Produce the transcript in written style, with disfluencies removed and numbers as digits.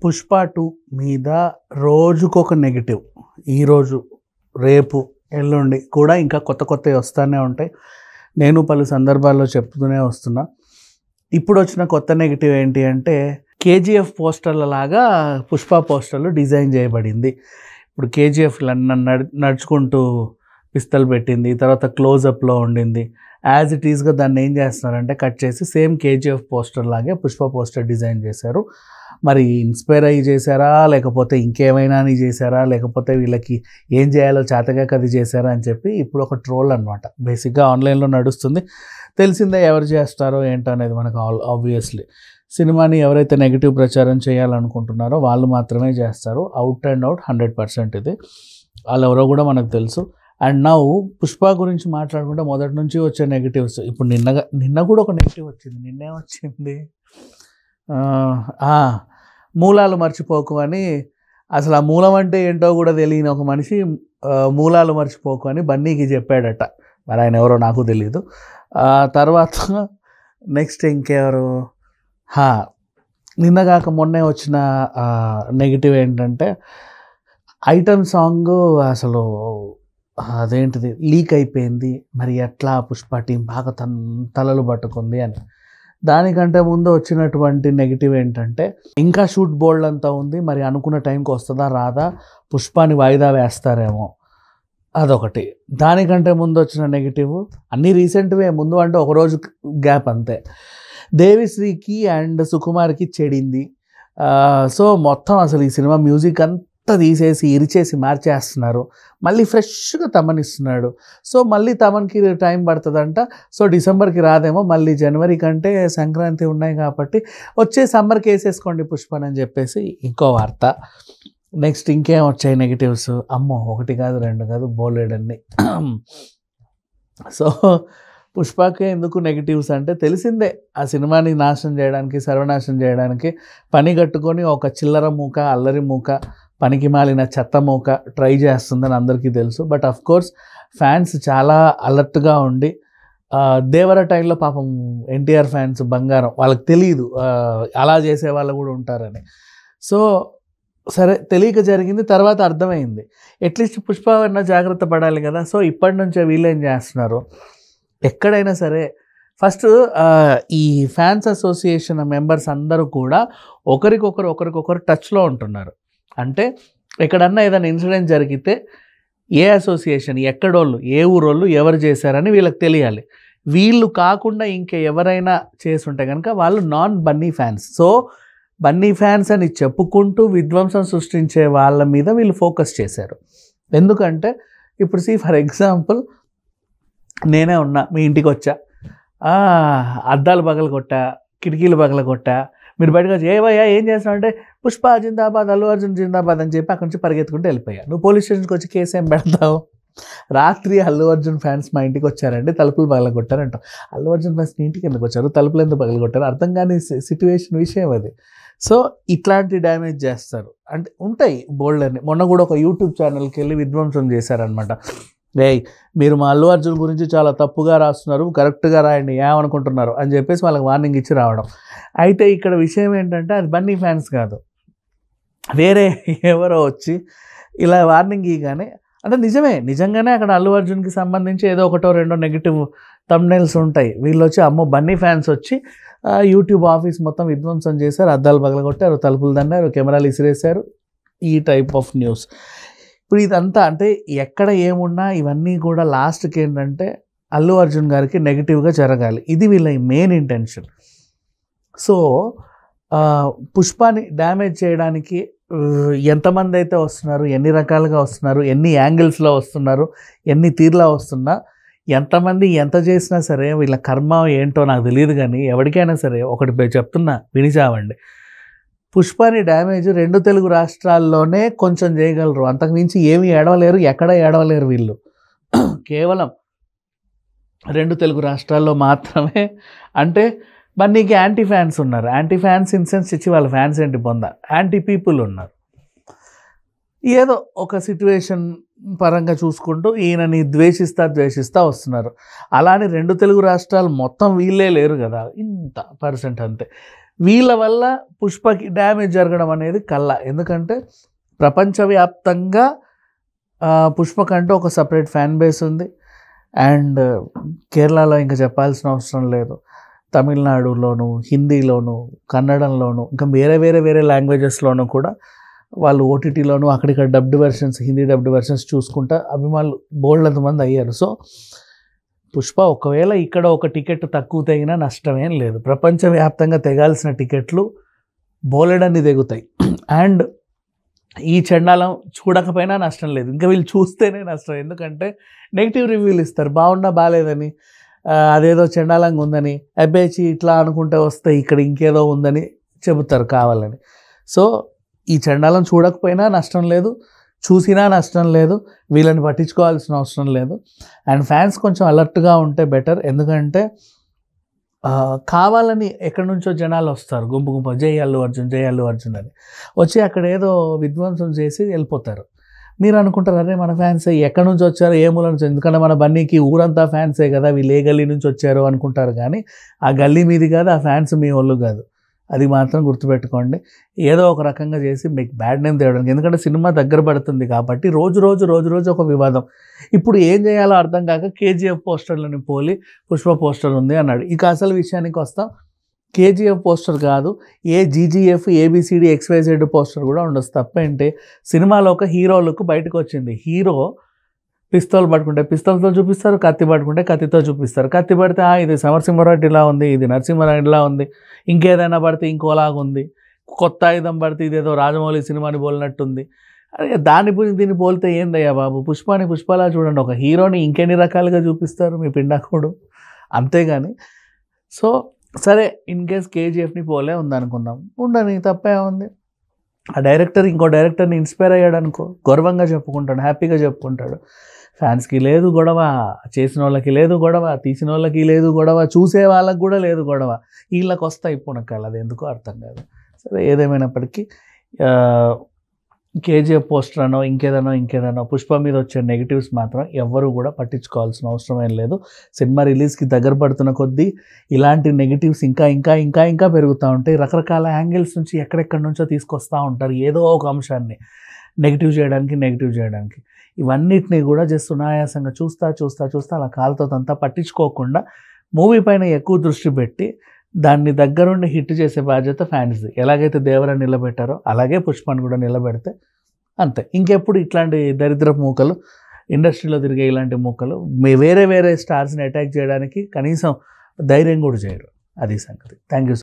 పుష్ప 2 మీద రోజుకొక నెగెటివ్. ఈరోజు, రేపు, ఎల్లుండి కూడా ఇంకా కొత్త కొత్తవి వస్తూనే ఉంటాయి. నేను పలు సందర్భాల్లో చెప్తూనే వస్తున్నా. ఇప్పుడు వచ్చిన కొత్త నెగెటివ్ ఏంటి అంటే, కేజీఎఫ్ పోస్టర్ల లాగా పుష్ప పోస్టర్లు డిజైన్ చేయబడింది. ఇప్పుడు కేజీఎఫ్ నడుచుకుంటూ పిస్తల్ పెట్టింది, తర్వాత క్లోజప్లో ఉండింది. యాజ్ ఇట్ ఈస్గా దాన్ని ఏం చేస్తున్నారంటే కట్ చేసి సేమ్ కేజీఎఫ్ పోస్టర్ లాగే పుష్ప పోస్టర్ డిజైన్ చేశారు. మరి ఇన్స్పైర్ అయ్యి చేశారా, లేకపోతే ఇంకేమైనా అని చేశారా, లేకపోతే వీళ్ళకి ఏం చేయాలో చేతగాక అది చేశారా అని చెప్పి ఇప్పుడు ఒక ట్రోల్ అనమాట. బేసిక్గా ఆన్లైన్లో నడుస్తుంది. తెలిసిందే ఎవరు చేస్తారో ఏంటో అనేది మనకు ఆబ్వియస్లీ. సినిమాని ఎవరైతే నెగిటివ్ ప్రచారం చేయాలనుకుంటున్నారో వాళ్ళు మాత్రమే చేస్తారు. అవుట్ అండ్ అవుట్ 100% ఇది. వాళ్ళు ఎవరో కూడా మనకు తెలుసు. అండ్ నౌ పుష్ప గురించి మాట్లాడుకుంటే మొదటి నుంచి వచ్చే నెగిటివ్స్. ఇప్పుడు నిన్న కూడా ఒక నెగిటివ్ వచ్చింది. నిన్నే వచ్చింది మూలాలు మర్చిపోకు అని. అసలు ఆ మూలం అంటే ఏంటో కూడా తెలియని ఒక మనిషి మూలాలు మర్చిపోకు అని బన్నీకి చెప్పాడట. మరి ఆయన ఎవరో నాకు తెలియదు. తర్వాత నెక్స్ట్ ఇంకెవరు, నిన్నగాక మొన్నే వచ్చిన నెగిటివ్ ఏంటంటే ఐటమ్ సాంగ్ అసలు అదేంటిది లీక్ అయిపోయింది. మరి ఎట్లా పుష్ప టీం బాగా తలలు పట్టుకుంది అని. దానికంటే ముందు వచ్చినటువంటి నెగిటివ్ ఏంటంటే ఇంకా షూట్ బోల్డ్ అంతా ఉంది, మరి అనుకున్న టైంకి వస్తుందా రాదా, పుష్పాని వాయిదా వేస్తారేమో, అదొకటి. దానికంటే ముందు వచ్చిన నెగిటివ్ అన్నీ రీసెంట్వే. ముందు అంటే ఒకరోజు గ్యాప్ అంతే. దేవిశ్రీకి అండ్ సుకుమార్కి చెడింది. సో మొత్తం అసలు ఈ సినిమా మ్యూజిక్ అంతా తీసేసి ఇరిచేసి మార్చేస్తున్నారు. మళ్ళీ ఫ్రెష్గా తమన్ ఇస్తున్నాడు. సో మళ్ళీ తమన్కి టైం పడుతుందంట. సో డిసెంబర్కి రాదేమో, మళ్ళీ జనవరి కంటే సంక్రాంతి ఉన్నాయి కాబట్టి వచ్చే సమ్మర్కి వేసేసుకోండి పుష్పన్ అని చెప్పేసి ఇంకో వార్త. నెక్స్ట్ ఇంకేం వచ్చాయి నెగిటివ్స్? అమ్మో, ఒకటి కాదు రెండు కాదు, బోలెడన్ని. సో పుష్పకే ఎందుకు నెగిటివ్స్ అంటే తెలిసిందే. ఆ సినిమాని నాశనం చేయడానికి, సర్వనాశనం చేయడానికి పని కట్టుకొని ఒక చిల్లర మూక, అల్లరి మూక, పనికి మాలిన చెత్త మూక ట్రై చేస్తుందని అందరికీ తెలుసు. బట్ అఫ్ కోర్స్ ఫ్యాన్స్ చాలా అలర్ట్గా ఉండి, దేవర టైంలో పాపం ఎన్టీఆర్ ఫ్యాన్స్ బంగారం, వాళ్ళకి తెలియదు అలా చేసే వాళ్ళు కూడా ఉంటారని. సో సరే, తెలియక జరిగింది, తర్వాత అర్థమైంది. అట్లీస్ట్ పుష్ప అన్న జాగ్రత్త పడాలి కదా. సో ఇప్పటి నుంచే వీళ్ళు ఏం చేస్తున్నారు, ఎక్కడైనా సరే ఫస్ట్ ఈ ఫ్యాన్స్ అసోసియేషన్ మెంబర్స్ అందరూ కూడా ఒకరికొకరు టచ్లో ఉంటున్నారు. అంటే ఎక్కడన్నా ఏదైనా ఇన్సిడెంట్ జరిగితే ఏ అసోసియేషన్, ఎక్కడోళ్ళు, ఏ ఊరోళ్ళు ఎవరు చేశారని వీళ్ళకి తెలియాలి. వీళ్ళు కాకుండా ఇంకా ఎవరైనా చేసుంటే కనుక వాళ్ళు non Bunny fans. So Bunny fans అని చెప్పుకుంటూ విధ్వంసం సృష్టించే వాళ్ళ మీద వీళ్ళు ఫోకస్ చేశారు. ఎందుకంటే ఇప్పుడు ఫర్ ఎగ్జాంపుల్ నేనే ఉన్నా, మీ ఇంటికి వచ్చా, అద్దాలు పగల కొట్టా, కిటికీలు పగల కొట్టా, మీరు బయటకు వచ్చి ఏవయ్యా ఏం చేస్తున్నావు అంటే పుష్ప జిందాబాద్, అల్లు అర్జున్ జిందాబాద్ అని చెప్పి అక్కడి నుంచి పరిగెత్తుకుంటూ వెళ్ళిపోయా. నువ్వు పోలీస్ స్టేషన్కి వచ్చి కేసు ఏం పెడతావు? రాత్రి అల్లు అర్జున్ ఫ్యాన్స్ మా ఇంటికి వచ్చారండి, తలుపులు పగల కొట్టారంటావు. అల్లు అర్జున్ ఫ్యాన్స్ మీ ఇంటికి ఎందుకు వచ్చారు, తలుపులు ఎందుకు పగల కొట్టారు? అర్థం కాని సిచ్యువేషన్, విషయం అది. సో ఇట్లాంటి డ్యామేజ్ చేస్తారు అంటే ఉంటాయి బోల్డ్ అని. మొన్న కూడా ఒక యూట్యూబ్ ఛానల్కి వెళ్ళి విధ్వంసం చేశారనమాట. మీరు మా అల్లు అర్జున్ గురించి చాలా తప్పుగా రాస్తున్నారు, కరెక్ట్గా రాయండి, ఏమనుకుంటున్నారు అని చెప్పేసి వాళ్ళకి వార్నింగ్ ఇచ్చి రావడం. అయితే ఇక్కడ విషయం ఏంటంటే అది బన్నీ ఫ్యాన్స్ కాదు, వేరే ఎవరో వచ్చి ఇలా వార్నింగ్ ఇవ్వగానే, అంటే నిజంగానే అక్కడ అల్లు అర్జున్కి సంబంధించి ఏదో ఒకటో రెండో నెగిటివ్ థంబ్నెయిల్స్ ఉంటాయి. వీళ్ళు వచ్చి అమ్మో బన్నీ ఫ్యాన్స్ వచ్చి యూట్యూబ్ ఆఫీస్ మొత్తం విధ్వంసం చేశారు, అద్దాలు పగలగొట్టారు, తలుపులు దన్నారు, కెమెరాలు ఇసిరేశారు, ఈ టైప్ ఆఫ్ న్యూస్. ఇప్పుడు ఇదంతా అంటే ఎక్కడ ఏమున్నా ఇవన్నీ కూడా లాస్ట్కి ఏంటంటే అల్లు అర్జున్ గారికి నెగిటివ్గా జరగాలి. ఇది వీళ్ళ మెయిన్ ఇంటెన్షన్. సో పుష్పాని డ్యామేజ్ చేయడానికి ఎంతమంది అయితే వస్తున్నారు, ఎన్ని రకాలుగా వస్తున్నారు, ఎన్ని యాంగిల్స్లో వస్తున్నారు, ఎన్ని తీర్లా వస్తున్నా, ఎంతమంది ఎంత చేసినా సరే వీళ్ళ కర్మ ఏంటో నాకు తెలియదు. కానీ ఎవరికైనా సరే ఒకటి చెప్తున్నా, వినిచావండి, పుష్పాని డ్యామేజ్ 2 తెలుగు రాష్ట్రాల్లోనే కొంచెం చేయగలరు, అంతకుమించి ఏమీ ఏడవలేరు, ఎక్కడ ఏడవలేరు వీళ్ళు. కేవలం 2 తెలుగు రాష్ట్రాల్లో మాత్రమే. అంటే బన్నీకి యాంటీ ఫ్యాన్స్ ఉన్నారు, యాంటీ ఫ్యాన్స్ ఇన్సెన్స్ ఇచ్చి వాళ్ళ ఫ్యాన్స్ ఏంటి పొంద, యాంటీ పీపుల్ ఉన్నారు. ఏదో ఒక సిట్యువేషన్ పరంగా చూసుకుంటూ ఈయనని ద్వేషిస్తా వస్తున్నారు. అలానే 2 తెలుగు రాష్ట్రాలు మొత్తం వీళ్ళే లేరు కదా, ఇంత పర్సెంట్ అంతే. వీళ్ళ వల్ల పుష్పకి డ్యామేజ్ జరగడం అనేది కల్లా. ఎందుకంటే ప్రపంచవ్యాప్తంగా పుష్పకంటూ ఒక సపరేట్ ఫ్యాన్ బేస్ ఉంది. అండ్ కేరళలో ఇంకా చెప్పాల్సిన అవసరం లేదు. తమిళనాడులోను, హిందీలోను, కన్నడంలోను, ఇంకా వేరే లాంగ్వేజెస్లోనూ కూడా వాళ్ళు ఓటీటీలోను అక్కడిక్కడ dubbed versions, Hindi dubbed versions చూసుకుంటా అభిమానులు బోల్డంతమంది అయ్యారు. సో పుష్ప ఒకవేళ ఇక్కడ ఒక టికెట్ తక్కువ తెగినా నష్టమేం లేదు. ప్రపంచవ్యాప్తంగా తెగాల్సిన టికెట్లు బోలెడన్ని తెగుతాయి. అండ్ ఈ చండాలం చూడకపోయినా నష్టం లేదు, ఇంకా వీళ్ళు చూస్తేనే నష్టం. ఎందుకంటే నెగిటివ్ రివ్యూలు ఇస్తారు, బాగున్నా బాగాలేదని, అదేదో చండాలంగా ఉందని, అబ్బేచి ఇట్లా అనుకుంటే వస్తే ఇక్కడ ఇంకేదో ఉందని చెబుతారు కావాలని. సో ఈ చండాలం చూడకపోయినా నష్టం లేదు, చూసినా నష్టం లేదు, వీళ్ళని పట్టించుకోవాల్సిన అవసరం లేదు. అండ్ ఫ్యాన్స్ కొంచెం అలర్ట్గా ఉంటే బెటర్. ఎందుకంటే కావాలని ఎక్కడి నుంచో జనాలు వస్తారు గుంపు జై అల్లు అర్జున్ అని వచ్చి అక్కడ ఏదో విధ్వంసం చేసి వెళ్ళిపోతారు. మీరు అనుకుంటారు అరే మన ఫ్యాన్సే, ఎక్కడి నుంచి వచ్చారో ఏ మూల నుంచి, ఎందుకంటే మన బన్నీకి ఊరంతా ఫ్యాన్సే కదా, వీళ్ళు ఏ గల్లీ నుంచి వచ్చారో అనుకుంటారు. కానీ ఆ గల్లీ మీది కాదు, ఆ ఫ్యాన్స్ మీ వాళ్ళు కాదు. అది మాత్రం గుర్తుపెట్టుకోండి. ఏదో ఒక రకంగా చేసి మీకు బ్యాడ్ నేమ్ తేవడానికి, ఎందుకంటే సినిమా దగ్గర పడుతుంది కాబట్టి రోజు ఒక వివాదం. ఇప్పుడు ఏం చేయాలో అర్థం కాక కేజీఎఫ్ పోస్టర్లని పోలి పుష్ప పోస్టర్ ఉంది అన్నాడు. ఇక అసలు విషయానికి వస్తాం, కేజీఎఫ్ పోస్టర్ కాదు, జీజీఎఫ్ ఏబిసిడి XYZ పోస్టర్ కూడా ఉండొచ్చు. తప్పేంటి, సినిమాలో ఒక హీరో లుక్ బయటకు వచ్చింది. హీరో పిస్తోల్ పట్టుకుంటే పిస్తోల్తో చూపిస్తారు, కత్తి పట్టుకుంటే కత్తితో చూపిస్తారు. కత్తి పడితే ఇది సమరసింహారెడ్డి ఇలా ఉంది, ఇది నరసింహారెడ్డి ఇలా ఉంది, ఇంకేదైనా పడితే ఇంకోలాగా ఉంది, కొత్త ఆయుధం పడితే ఇదేదో రాజమౌళి సినిమాని పోలినట్టుంది. అదే దీన్ని పోలితే ఏందయ్యా బాబు, పుష్పలా చూడండి. ఒక హీరోని ఇంకెన్ని రకాలుగా చూపిస్తారు మీ పిండాకుడు, అంతేగాని. సో సరే, ఇన్ కేస్ కేజీఎఫ్ని పోలే ఉందనుకుందాం, ఉండని, తప్పే ఉంది. ఆ డైరెక్టర్ ఇంకో డైరెక్టర్ని ఇన్స్పైర్ అయ్యాడు అనుకో, గర్వంగా చెప్పుకుంటాడు, హ్యాపీగా చెప్పుకుంటాడు. ఫ్యాన్స్కి లేదు గొడవ, చేసిన వాళ్ళకి లేదు గొడవ, తీసిన వాళ్ళకి లేదు గొడవ, చూసే వాళ్ళకి కూడా లేదు గొడవ. వీళ్ళకి వస్తాయి పుణకాలు, అది ఎందుకో అర్థం కాదు. సరే, ఏదేమైనప్పటికీ కేజీఎఫ్ పోస్టర్ అనో ఇంకేదనో పుష్ప మీద వచ్చే నెగిటివ్స్ మాత్రం ఎవ్వరూ కూడా పట్టించుకోవాల్సిన అవసరం ఏం లేదు. సినిమా రిలీజ్కి దగ్గర పడుతున్న కొద్దీ ఇలాంటి నెగిటివ్స్ ఇంకా పెరుగుతూ ఉంటాయి. రకరకాల యాంగిల్స్ నుంచి ఎక్కడెక్కడి నుంచో తీసుకొస్తూ ఉంటారు ఏదో ఒక అంశాన్ని నెగిటివ్ చేయడానికి. ఇవన్నిటినీ కూడా జస్ట్ సునాయాసంగా చూస్తా అలా కాలుతోంతా పట్టించుకోకుండా మూవీ పైన ఎక్కువ దృష్టి పెట్టి దాన్ని దగ్గరుండి హిట్ చేసే బాధ్యత ఫ్యాన్స్ది. ఎలాగైతే దేవరని నిలబెట్టారో అలాగే పుష్పని కూడా నిలబెడితే అంతే. ఇంకెప్పుడు ఇట్లాంటి దరిద్రపు మూకలు, ఇండస్ట్రీలో తిరిగే ఇలాంటి మూకలు వేరే స్టార్స్ని అటాక్ చేయడానికి కనీసం ధైర్యం కూడా చేయరు. అది సంగతి. Thank you.